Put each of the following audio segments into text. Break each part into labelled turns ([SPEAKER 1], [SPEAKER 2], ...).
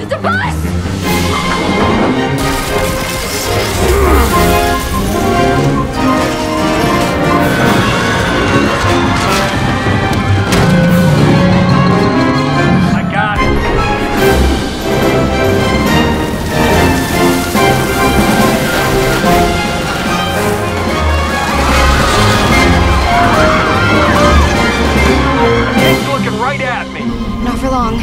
[SPEAKER 1] The bus!
[SPEAKER 2] I got it. He's looking right at me.
[SPEAKER 1] Not for long.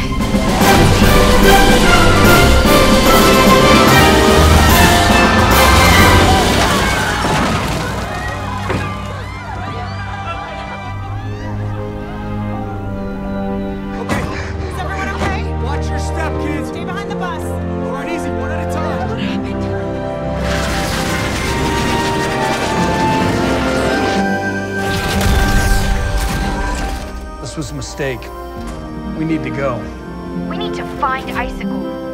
[SPEAKER 2] This was a mistake. We need to go.
[SPEAKER 1] We need to find Icicle.